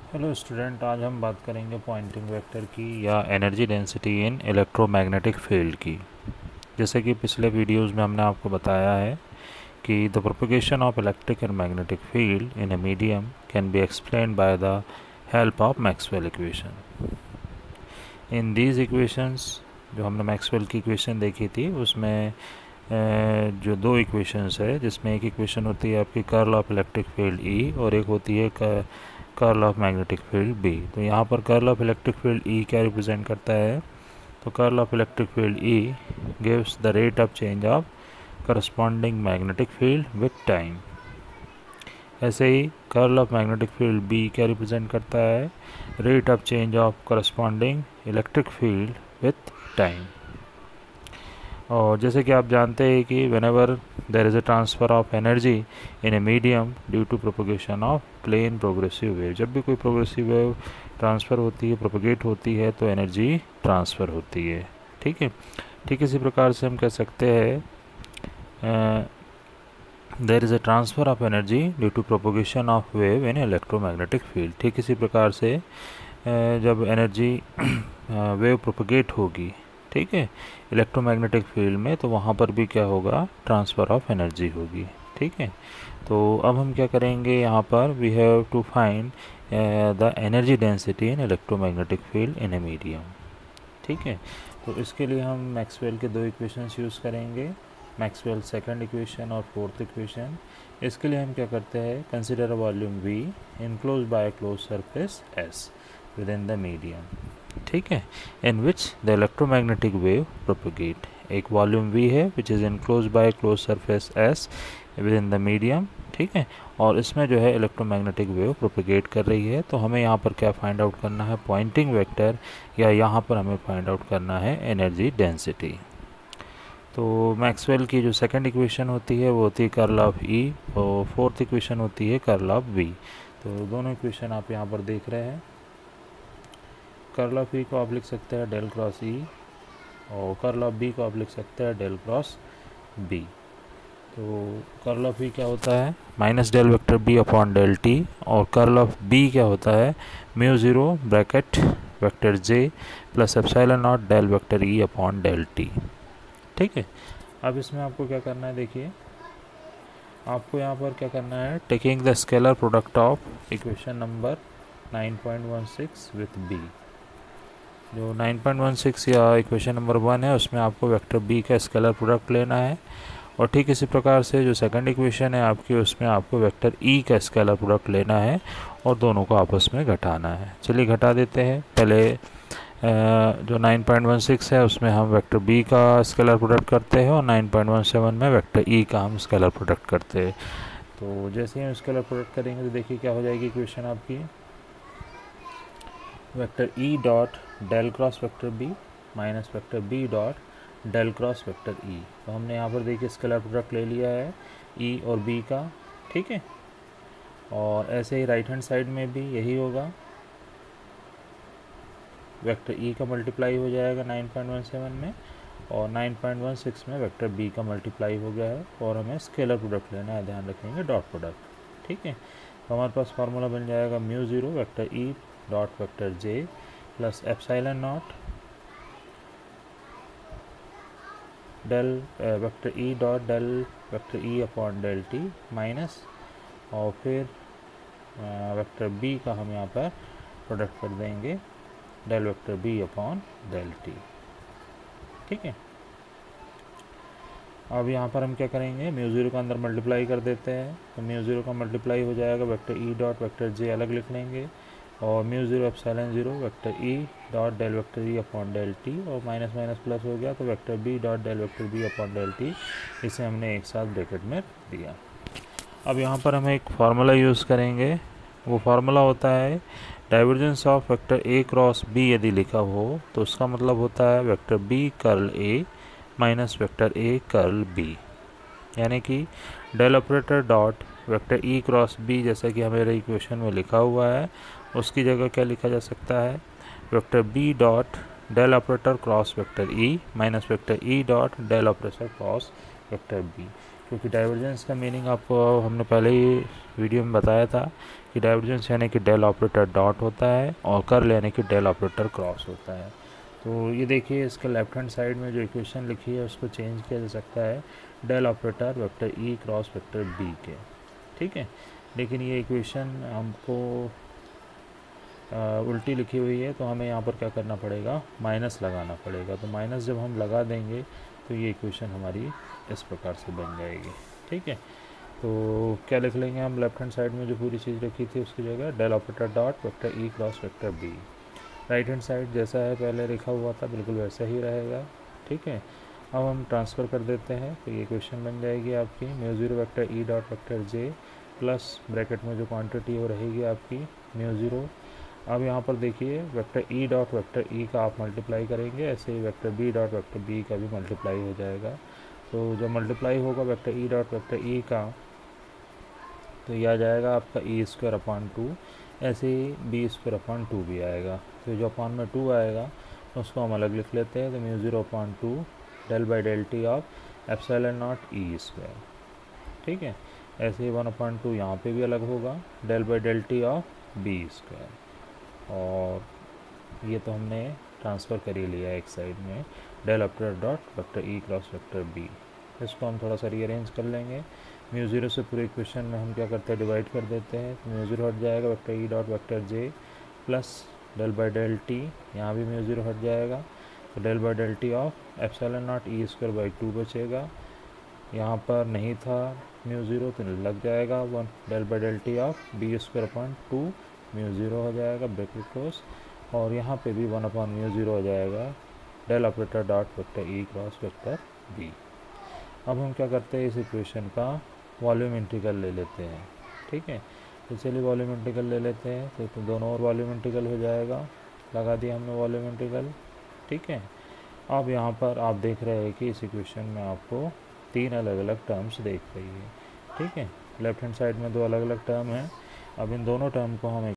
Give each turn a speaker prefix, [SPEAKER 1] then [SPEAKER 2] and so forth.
[SPEAKER 1] Hello student, आज हम बात करेंगे पॉइंटिंग वेक्टर की या energy density in electromagnetic field की। जैसे कि पिछले वीडियोस में हमने आपको बताया है कि the propagation of electric and magnetic field in a medium can be explained by the help of Maxwell equation. In these equations, जो हमने मैक्सवेल की इक्वेशन देखी थी उसमें जो दो इक्वेशंस है, जिसमें एक इक्वेशन होती है आपकी curl of electric field E और एक होती है curl of magnetic field B. तो यहाँ पर curl of electric field E क्या रिप्रेजेंट करता है? तो curl of electric field E gives the rate of change of corresponding magnetic field with time. ऐसे ही curl of magnetic field B क्या रिप्रेजेंट करता है? Rate of change of corresponding electric field with time. और जैसे कि आप जानते हैं कि whenever there is a transfer of energy in a medium due to propagation of plane progressive wave, जब भी कोई प्रोग्रेसिव वेव ट्रांसफ़र होती है, प्रोपगेट होती है, तो एनर्जी ट्रांसफ़र होती है। ठीक है, ठीक इसी प्रकार से हम कह सकते हैं there is a transfer of energy due to propagation of wave in electromagnetic field. ठीक इसी प्रकार से जब एनर्जी वेव प्रोपगेट होगी, ठीक है, इलेक्ट्रोमैग्नेटिक फील्ड में, तो वहाँ पर भी क्या होगा? ट्रांसफ़र ऑफ एनर्जी होगी। ठीक है, तो अब हम क्या करेंगे यहाँ पर? We have to find the energy density in electromagnetic field in a medium. ठीक है, तो इसके लिए हम मैक्सवेल के दो इक्वेशंस यूज़ करेंगे, मैक्सवेल सेकंड इक्वेशन और फोर्थ इक्वेशन। इसके लिए हम क्या करते हैं? Consider a volume V enclose by close surface S within the medium. ठीक है, in which the electromagnetic wave propagate. एक वॉल्यूम वी है which is enclose by close surface S within the medium. ठीक है, और इसमें जो है इलेक्ट्रोमैग्नेटिक वेव प्रोपगेट कर रही है। तो हमें यहाँ पर क्या फाइंड आउट करना है? पॉइंटिंग वेक्टर, या यहाँ पर हमें फाइंड आउट करना है एनर्जी डेंसिटी। तो मैक्सवेल की जो सेकंड इक्वेशन होती है वो होती है कर्ल ऑफ ई, और फोर्थ इक्वेशन होती है कर्ल ऑफ वी। तो दोनों इक्वेशन आप यहाँ पर देख रहे हैं। कर्ल ऑफ ई को आप लिख सकते हैं डेल क्रॉस ई, और कर्ल ऑफ बी को आप लिख सकते हैं डेल क्रॉस बी। तो कर्ल ऑफ ई क्या होता है? Minus del vector B upon del T, और कर्ल ऑफ बी क्या होता है? Mu zero bracket vector J plus epsilon naught del vector E upon del T. ठीक है, अब इसमें आपको क्या करना है? देखिए, आपको यहाँ पर क्या करना है? Taking the scalar product of equation number 9.16 with B. जो 9.16 या इक्वेशन नंबर 1 है, उसमें आपको वेक्टर बी का स्केलर प्रोडक्ट लेना है। और ठीक इसी प्रकार से जो सेकंड इक्वेशन है आपकी, उसमें आपको वेक्टर ई का स्केलर प्रोडक्ट लेना है और दोनों को आपस में घटाना है। चलिए घटा देते हैं। पहले जो 9.16 है उसमें हम वेक्टर बी का स्केलर प्रोडक्ट करते हैं, और 9.17 में वेक्टर ई का हम स्केलर प्रोडक्ट करते हैं। तो जैसे ही हम स्केलर प्रोडक्ट करेंगे तो देखिए क्या हो जाएगी इक्वेशन आपकी? Vector E dot del cross vector B minus vector B dot del cross vector E. तो हमने यहाँ पर देखिए स्केलर प्रोडक्ट ले लिया है ई और बी का। ठीक है, और ऐसे ही राइट हैंड साइड में भी यही होगा, वेक्टर ई का मल्टीप्लाई हो जाएगा 9.17 में, और 9.16 में वेक्टर बी का मल्टीप्लाई हो गया है, और हमें स्केलर प्रोडक्ट लेना है, ध्यान रखेंगे डॉट प्रोडक्ट। ठीक है, तो हमारे पास फार्मूला बन जाएगा mu zero vector E dot vector J plus epsilon naught del vector E dot del vector E upon del T minus, और फिर वेक्टर बी का हम यहाँ पर प्रोडक्ट कर देंगे del vector B upon del T. ठीक है, अब यहाँ पर हम क्या करेंगे? म्यू ज़ीरो का अंदर मल्टीप्लाई कर देते हैं, तो म्यू ज़ीरो का मल्टीप्लाई हो जाएगा, vector E dot vector J अलग लिख लेंगे, और mu zero epsilon zero vector E dot del vector E upon del T, और माइनस माइनस प्लस हो गया, तो vector B dot del vector B upon del T, इसे हमने एक साथ ब्रैकेट में दिया। अब यहाँ पर हम एक फार्मूला यूज़ करेंगे। वो फार्मूला होता है divergence of vector A cross B. यदि लिखा हो तो उसका मतलब होता है vector B curl A minus vector A curl B, यानी कि del operator dot vector E cross B, जैसा कि हमारे इक्वेशन में लिखा हुआ है, उसकी जगह क्या लिखा जा सकता है? Vector B dot del operator cross vector E minus vector E dot del operator cross vector B. क्योंकि डाइवर्जेंस का मीनिंग आपको हमने पहले ही वीडियो में बताया था कि डाइवर्जेंस यानी कि डेल ऑपरेटर डॉट होता है और कर्ल यानी कि डेल ऑपरेटर क्रॉस होता है। तो ये देखिए इसके लेफ्ट हैंड साइड में जो इक्वेशन लिखी है उसको चेंज किया जा सकता है del operator vector E cross vector B के, ठीक है। लेकिन ये इक्वेशन हमको उल्टी लिखी हुई है, तो हमें यहाँ पर क्या करना पड़ेगा, माइनस लगाना पड़ेगा। तो माइनस जब हम लगा देंगे तो ये इक्वेशन हमारी इस प्रकार से बन जाएगी, ठीक है। तो क्या लिख लेंगे हम, लेफ्ट हैंड साइड में जो पूरी चीज़ रखी थी उसकी जगह del operator dot vector E cross vector B. Right hand side जैसा है पहले लिखा हुआ था बिल्कुल वैसा ही रहेगा, ठीक है। अब हम ट्रांसफ़र कर देते हैं तो ये इक्वेशन बन जाएगी आपकी mu zero vector E dot vector J plus bracket में जो क्वांटिटी वो रहेगी आपकी म्यू ज़ीरो। अब यहाँ पर देखिए vector E dot vector E का आप मल्टीप्लाई करेंगे, ऐसे ही vector B dot vector B का भी मल्टीप्लाई हो जाएगा। तो जब मल्टीप्लाई होगा vector E dot vector E का तो ये आ जाएगा आपका ई स्क्वायर अपॉन 2, ऐसे ही बी स्क्वायर अपॉन 2 भी आएगा। तो जो अपॉन में 2 आएगा उसको हम अलग लिख लेते हैं, तो mu zero upon 2 del by del t of epsilon not E square, ठीक है। ऐसे ही 1/2 यहाँ पे भी अलग होगा del by del t of B square. और ये तो हमने ट्रांसफ़र कर ही लिया एक साइड में del operator dot vector E cross vector B. इसको हम थोड़ा सा रीअरेंज कर लेंगे। म्यू ज़ीरो से पूरे इक्वेशन में हम क्या करते हैं, डिवाइड कर देते हैं। तो म्यू ज़ीरो हट जाएगा vector E dot vector J plus del by del t, यहाँ भी म्यू ज़ीरो हट जाएगा तो del by del t of epsilon not E square by 2 बचेगा। यहाँ पर नहीं था म्यू ज़ीरो तो लग जाएगा 1 del by del t of B square upon 2 mu zero हो जाएगा ब्रैकेट क्लोज, और यहाँ पे भी 1 अपॉन म्यू ज़ीरो हो जाएगा del operator dot vector E cross vector B. अब हम क्या करते हैं, इस इक्वेशन का वॉल्यूम इंटीग्रल ले लेते हैं, ठीक है। तो चलिए वॉल्यूम इंटीग्रल ले लेते हैं। तो दोनों और वॉल्यूम इंटीग्रल हो जाएगा, लगा दिया हमने वॉल्यूम इंटीग्रल, ठीक है। अब यहाँ पर आप देख रहे हैं कि इस इक्वेशन में आपको 3 अलग अलग टर्म्स देख रही है, ठीक है। लेफ्ट हैंड साइड में 2 अलग अलग टर्म हैं। अब इन दोनों टर्म को हम